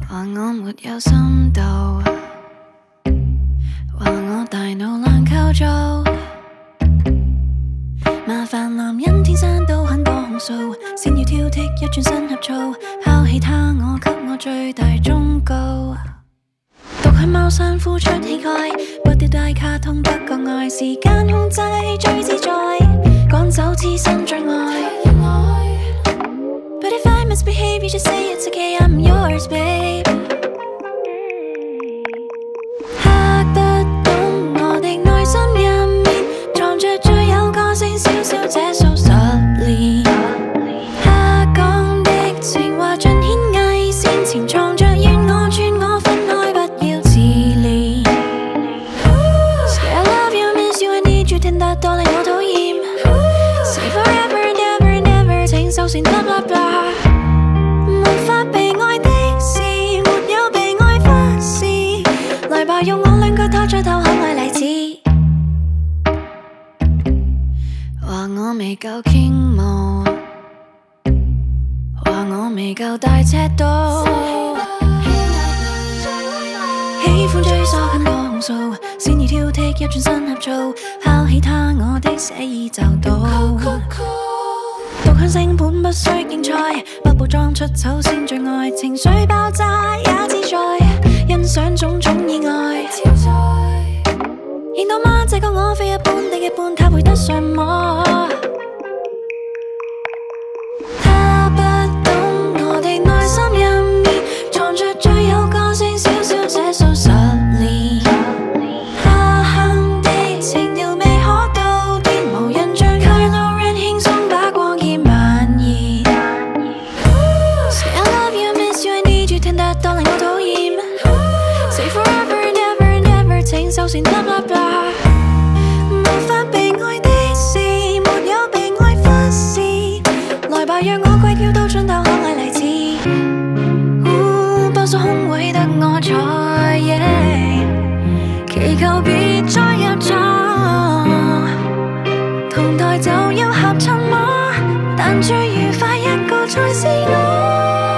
話我沒有深度，話我大腦爛構造。麻煩男人天生都很多控訴，先要挑剔一轉身合造，拋棄他我給我最大忠告。獨去貓山呼出氣概，不丟低卡通得個愛，時間控制最自在，趕走痴心最愛。But if I misbehave, you just say it's okay, I'm yours, babe. 嚇得懂我的內心入面，藏着最有個性小小姐數10年。下降的情話盡顯偽善，潛藏着願我轉我分開，不要自憐。Say I love you, miss you, I need you， 聽得多令我討厭。Say forever and ever and ever， 請收線 blah blah blah。用我兩腳拖著頭可愛例子，話我未夠傾慕，話我未夠大尺度，喜歡追索很多控訴，先要挑剔一轉身合造，拋棄他我的寫意就到。獨享星盤不需競賽，不補妝出醜先最愛，情緒爆炸也自在，欣賞種種意外。認到嗎？這個我非一般的一般，他配得上我。他不懂我的內心入面，藏着最有個性小小姐數10年。他哼的情調未可到邊，無人像佢路人輕鬆把光劍蔓延。Say I love you, miss you, I need you， 聽得多令我討厭。Say forever and ever and ever， 請收線 blah blah blah。無法被愛的事，沒有被愛忽視，來吧讓我鬼叫到盡頭可愛例子。不數空位得我在，祈求別再入座，同台就要合襯麼？但最愉快一個才是我。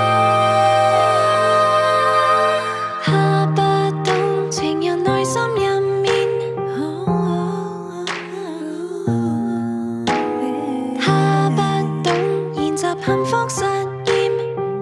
幸福實驗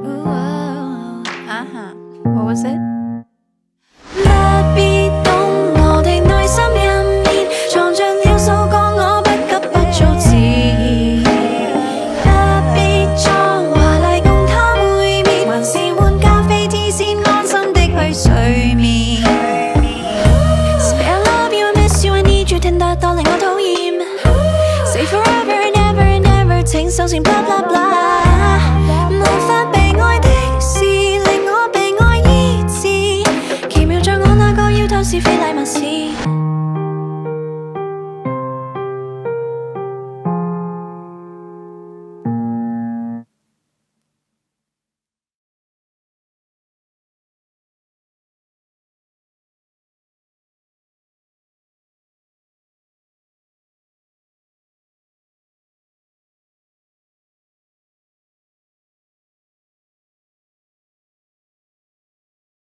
What was it？ 不必懂我的內心入面，藏着了數個我不急不躁自然。不必裝華麗共他會面，還是換咖啡天先安心的去睡眠。Say I love you, I miss you, I need you， 聽得多令我討厭。Say forever and ever and ever， 請收線 blah blah blah。